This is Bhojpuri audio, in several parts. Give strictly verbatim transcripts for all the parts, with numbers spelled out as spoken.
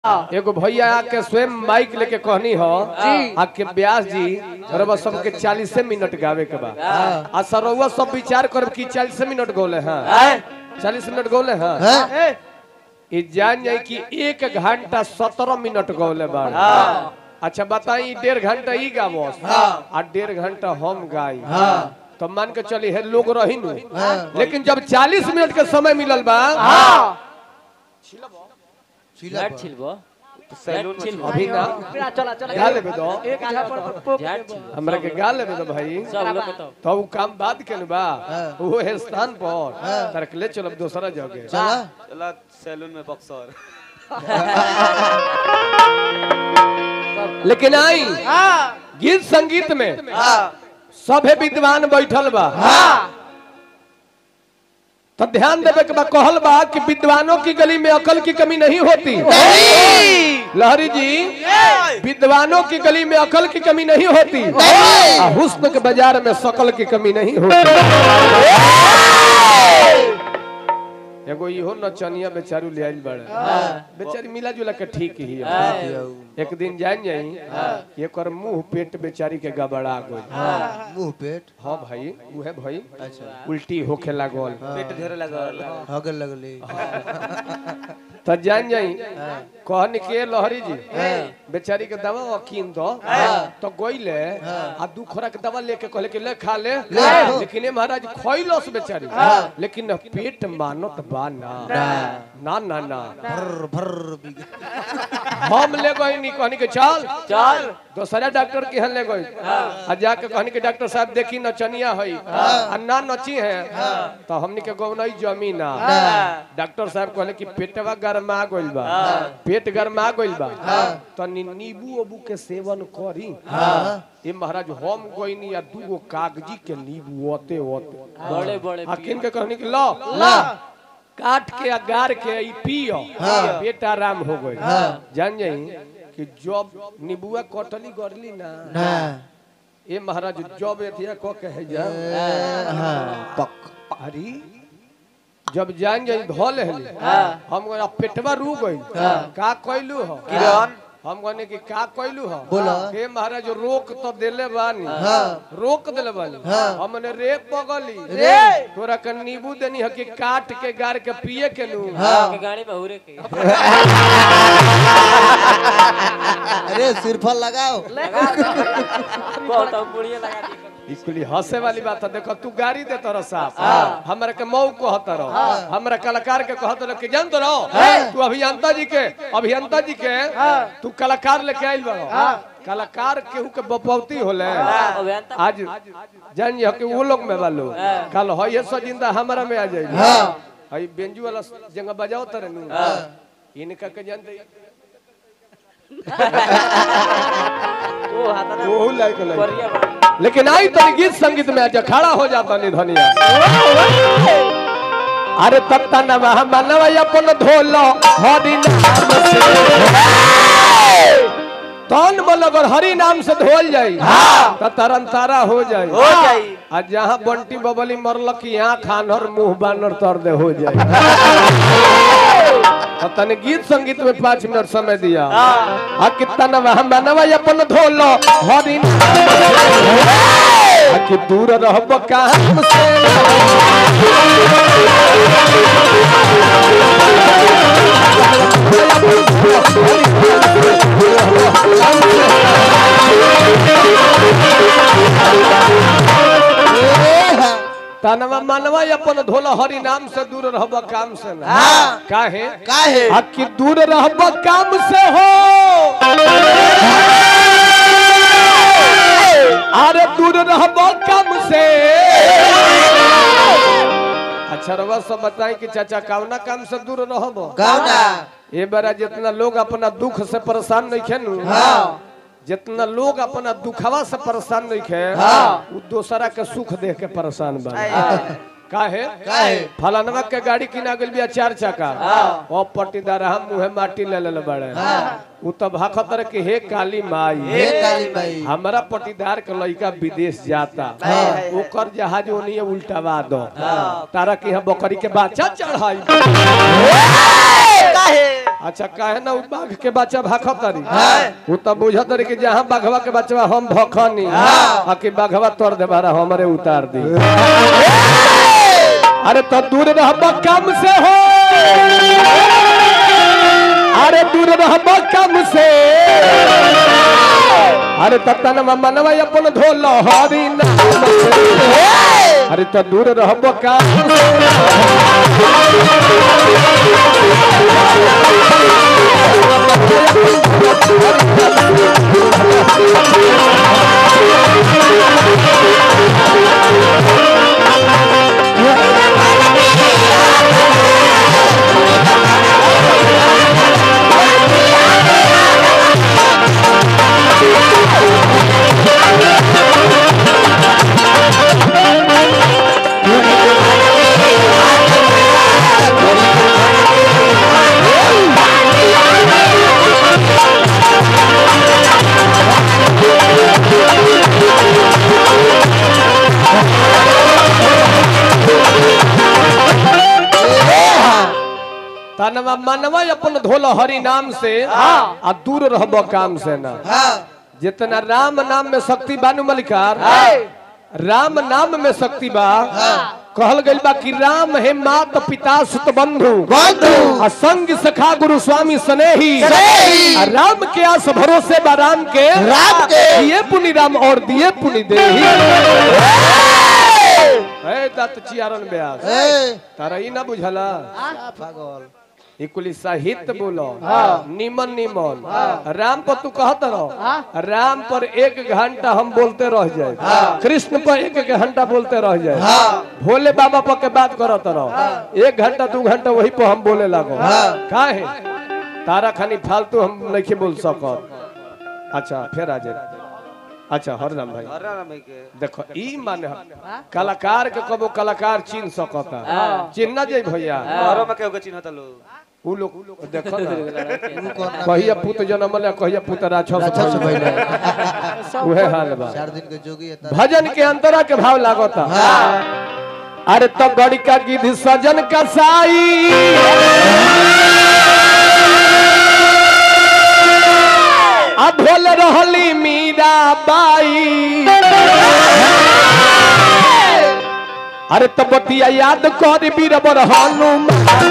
एगो भैया आके स्वयं माइक लेके कहनी हो आके व्यास जी रउआ सबके चालीस मिनट गावे के बा आ सरउआ सब विचार करब कि चालीस मिनट गौले हैं चालीस मिनट गौले हैं ई जान जाए कि एक घंटा सत्रह मिनट गौले बा। अच्छा बताई डेढ़ घंटा ई गावस आ डेढ़ घंटा हम गाई तो मान के चली है लोग रही नु लेकिन जब चालीस मिनट के समय मिलल बा छिलबो छिलबो सैलून में अभी ना चला चला गा लेबे दो एक आधा पर हमरा के गा लेबे दो भाई सब लोग तो तो वो काम बात के बा वो है स्थान पर तरक ले चलो दूसरा जगह चला चला सैलून में बक्सर लेकिन आई गीत संगीत में सभे विद्वान बैठल बा तो ध्यान देवे के बा कहल बा कि विद्वानों की गली में अकल की कमी नहीं होती। लहरी जी विद्वानों की गली में अकल की कमी नहीं होती और हुस्न के बाजार में शकल की कमी नहीं होती। एगो इहो नचनिया बेचारू ले आइल बड़े बेचारी मिला जुला के ठीक ही है। एक दिन जान जाई एकर मुंह पेट बेचारी के गबड़ा गई मुंह पेट हां भाई उहे भाई अच्छा उल्टी होखे लागल पेट ढेर लगल हगल लगले त जान जाई कहन के लहरी जी बेचारी के दवा वकीन दो तो गइले आ दू खोरा के दवा लेके कहले कि ले खा ले लेकिन ए महाराज खइलोस बेचारी लेकिन पेट मानत बा ना ना ना ना भर भर हम ले गई नी कहनी के चल चल दूसरा डॉक्टर के हन ले गई आ जाके कहनी के डॉक्टर साहब देखी नचनिया है आ ना नची है तो हमनी के गौनई जमीन ना डॉक्टर साहब कहले कि पेटवा गरमा गइल बा पेट गरमा गइल बा तो नींबू अबू के सेवन करी ए महाराज हम गइनी या दूगो कागजी के नींबू ओते ओते बड़े बड़े आखिन के कहनी कि लो ला काट के अगार के ई पियो पेट आराम हो गई जान जाई कि जब नींबुआ कटली गरली ना ए महाराज जब एथिया क के है जा पक अरे जब जान जाई धोल है हम पेटवा रू गई का कइलू हो किरण हम कहने कि का कइलू हो बोला हे महाराज रोक तो देले बानी रोक देले बानी हमने रे पगली रे तोरा के नींबू देनी है कि काट के गार के पिए के नु के गाड़ी में हुरे के अरे सिरफल लगाओ बहुत बुढ़िया लगा दी इसलिए हंसे वाली बात है। देखो तू गाड़ी दे तोरा साफ हमरा के मऊ कहत रहो हमरा कलाकार के कहत रहो कि जानत रहो तू अभियंता जी के अभियंता जी के तू कलाकार लेके आइल बा कलाकार केहू के बपौती होले आज जान कि वो लोग में वालो कल है ये सजिंदा हमरा में आ जाई हई बेंजू वाला जंग बजाओ तरे नु इनका के जानते वो हाथ ना वो लाइक लाइक बढ़िया लेकिन आई तो गीत संगीत में आज खड़ा हो जाता नहीं धनिया अरे तत्ता नवा मनवा अपन धोलो हरि नाम से तन बल अगर हरि नाम से धोल जाई तो तरन तारा हो जाई हो जाई आ जहाँ बंटी बबली मरल की आँख खानर मुंह बानर तर दे हो जाई तो तने गीत संगीत में पाँच मिनट समय दिया आ कितना नवा मनवा अपन धोलो हरि कि दूर रहब काम से तनवा मनवा अपन धोला हरि नाम से दूर रहब काम से ना काहे काहे आ कि दूर रहब काम से हो अरे दूर रहब काम से अच्छा रवा सब बताई कि चाचा कौना काम से दूर रहब कौना ए बार जितना लोग अपना दुख से परेशान नहीं खेनु जितना लोग अपना दुखवा से परेशान नहीं खे वो दूसरा के सुख देख के परेशान बा काहे काहे फलानवा के गाड़ी किना गेल बिया चार चक्का ओ पट्टीदार हम मुहे माटी ले ले बड़े उ त भाखतर के हे काली माई हे काली माई हमारा पट्टीदार के लड़का विदेश जाता ओकर जहाज ओनिए उल्टावा दो तारा के यहाँ बकरी के बच्चा चढ़ाई काहे अच्छा काहे ना उ बाघ के बच्चा भाखत तारी उ त बुझत तारी कि जहां बाघवा के बच्चा हम भखनी आ कि बाघवा तोड़ दे बारा हमरे उतार दी। अरे तो दूर रहब कम से हो, अरे दूर रहब कम से, अरे ततनवा मनवा अपन धोल हरि नाम से, अरे तो दूर रहब कम तनवा मनवा अपन धोल हरि नाम से आ दूर रहब काम से ना। जितना राम नाम में शक्ति बानु मलिकार, राम नाम में शक्ति बा। कहल गइल बा कि राम है मात पिता सुत बंधु बंधु आ संग सखा गुरु स्वामी स्नेही आ राम के आस भरोसे बा राम के राम के दिए पुनि राम और दिए पुनि देही। ए दत्त चियारन ब्यास तारा ई ना बुझला पागल इकुली साहित्य बोलो निमन निमन राम पर तू कहत रहो राम पर एक घंटा हम बोलते रह जाए, कृष्ण पर एक घंटा बोलते रह जाए, भोले बाबा पर के बात करत रहो एक घंटा दू घंटा वही पर हम बोले लगो काहे तारा खानी फालतू हम नहीं बोल सकत। अच्छा फिर आ जाए। अच्छा हरराम भाई देखो ई माने कलाकार के कबो कलाकार चिन्ह सकता चिन्ह जाए भैया घरों में केहू के चिन्हता लोग उ लोग देखो ना कहिया पुत जन्मले कहिया पुत राक्षस राक्षस भइले उहे हाल बा। चार दिन के जोगी है भजन के अंतरा के भाव लागता। अरे तो गड़ी का गिद्ध सजन कसाई अब भोल रहली मीरा बाई, अरे तो बतिया याद कर बीरबर हनुमान।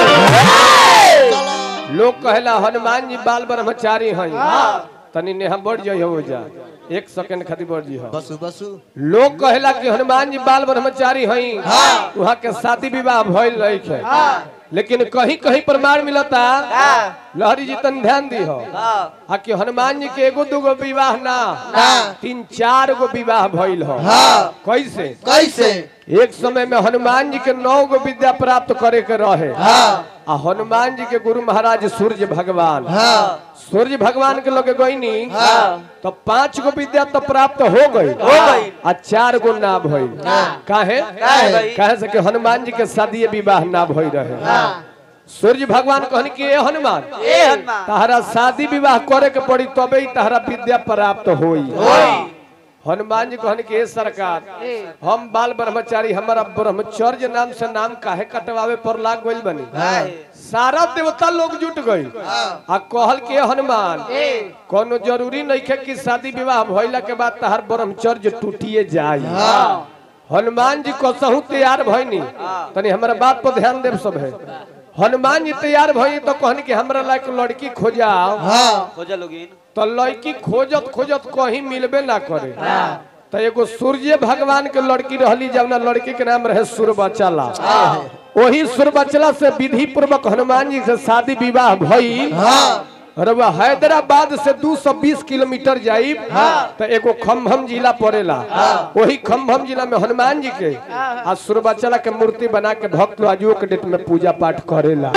लोग कहला हनुमान जी बाल ब्रह्मचारी हैं तनी ने हम बढ़ जाइए हो जा एक सेकंड खातिर बढ़ जी बसु बसु लोग कहला कि हनुमान जी बाल ब्रह्मचारी हैं वहाँ के शादी विवाह भइल रही है, लेकिन कहीं कहीं प्रमाण मिलता लहरी जी तन ध्यान दी हो आ कि हनुमान जी के एगो दूगो विवाह ना तीन चार गो विवाह भइल हो। कैसे कैसे एक समय में हनुमान जी के नौ गो विद्या प्राप्त करे के रहे आ हनुमान जी के गुरु महाराज सूर्य भगवान सूर्य भगवान के लोग गईनी तो पांच गो विद्या तो प्राप्त हो गई आ चार गो ना भइल काहे काहे से कि हनुमान जी के शादी विवाह ना भइल रहे। सूर्य भगवान कहन कि ए हनुमान तहरा शादी विवाह करे के पड़ी तबे तहरा विद्या प्राप्त होई। हनुमान जी कहन कि सरकार हम बाल ब्रह्मचारी हमारा ब्रह्मचर्य नाम से नाम काहे कटवावे पर लाग गइल बनी। सारा देवता लोग जुट गई आ कहल के हनुमान कोनो जरूरी नहीं है कि शादी विवाह भइला के बाद तहार ब्रह्मचर्य टूटिए जाए। हनुमान जी कसहू तैयार भइनी तनी हमारा बात पर ध्यान देव सब है। हनुमान जी तैयार भई तो कहन कि हमरा लायक लड़की खोजाओ खोजा लोगिन तो लड़की खोजत खोजत कहीं मिलबे ना करे तो एगो सूर्य भगवान के लड़की रहली जवना लड़की के नाम रहे सुरबचला। वही सुरबचला से विधि पूर्वक हनुमान जी से शादी विवाह भई। और वह हैदराबाद से दो सौ बीस किलोमीटर जाई तो एगो खम्भम जिला पड़ेला। वही खम्भम जिला में हनुमान जी के आ सुरबचला के मूर्ति बना के भक्त आजुओं के डेट में पूजा पाठ करेला।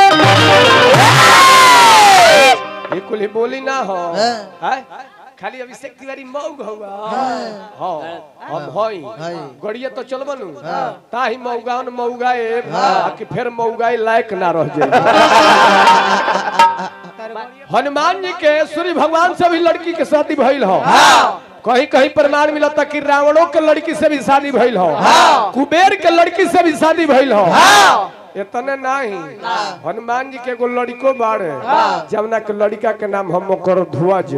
ये कुल ही बोली ना हो है खाली अभिषेक तिवारी मौग हुआ हां हम हई गड़िया तो चलबनु ताही मौगान मौगाए कि फिर मौगाए लायक ना रह जाए। हनुमान जी के सूर्य भगवान से भी लड़की के शादी भइल हो। कहीं कहीं प्रमाण मिलता कि रावणों के लड़की से भी शादी भइल हो, कुबेर के लड़की से भी शादी भइल हो। इतने नहीं हनुमान जी के एगो लड़को बाड़े जमुना के लड़का के नाम हम करो ध्वज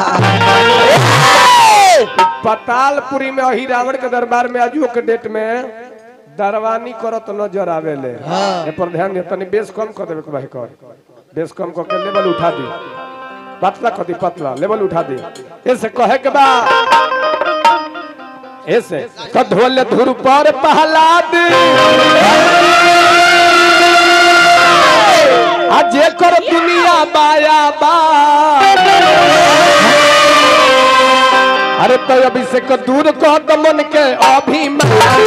पतालपुरी में अही रावण के दरबार में आजू के डेट में दरवानी करत नजर आवेले ए पर ध्यान दे तनी बेस कम कर देबे भाई कर बेस कम कर के लेवल उठा दी पतला कर दी पतला लेवल उठा दी ऐसे कहे के बा ऐसे कधोल धुर पर पहलाद अजे कर दुनिया माया बा अरे तो अभिषेक दूर कह तो मन के अभिमान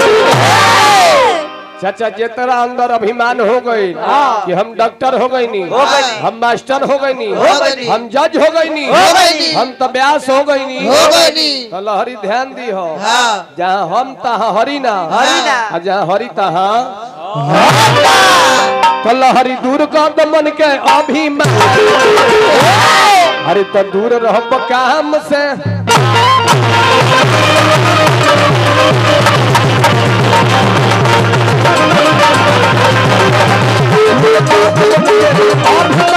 चाचा जे तेरा अंदर अभिमान हो गई कि हम डॉक्टर हो गई नहीं हम मास्टर हो गई नहीं हम जज हो गई नहीं हम तो व्यास हो गई नहीं तो लहरी ध्यान दी हो जहाँ हम तहाँ हरी ना जहाँ हरी तहाँ तो लहरी दूर कर तो मन के अभिमान अरे तो दूर रहो काम से और